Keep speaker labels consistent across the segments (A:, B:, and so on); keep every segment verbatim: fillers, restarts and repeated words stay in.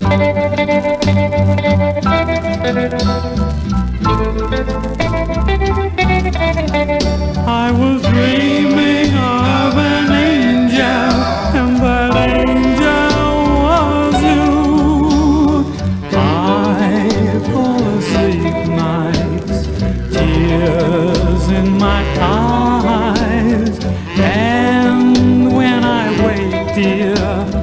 A: I was dreaming of an angel, and that angel was you. I fall asleep nights, tears in my eyes, and when I wake, dear,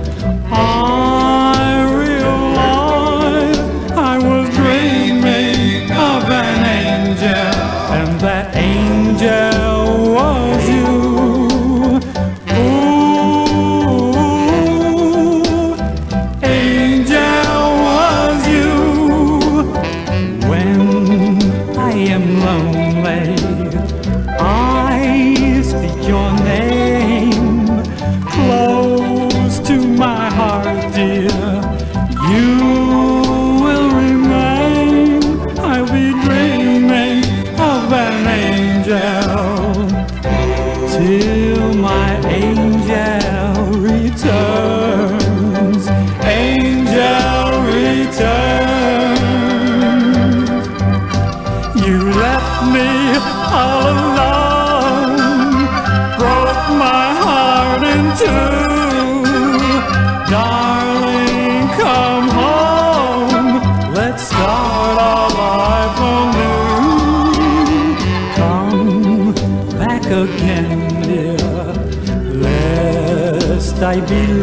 A: I realize I was dreaming of an angel, and that angel was you. Ooh, angel was you. When I am lonely, I speak your name close to my heart, dear. You will remain. I'll be dreaming of an angel till my angel returns. Angel returns. You left me all alone, broke my heart in two. Darling, come home, let's start our life anew. Come back again, dear, lest I be